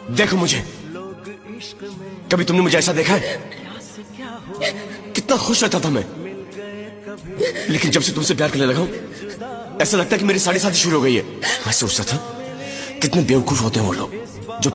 देखो मुझे, कभी तुमने मुझे ऐसा देखा है? कितना खुश रहता था मैं, लेकिन जब से तुमसे प्यार करने लगा हूं ऐसा लगता है कि मेरी सारी शादी शुरू हो गई है। मैं सोचता था कितने बेवकूफ होते हैं वो लोग जो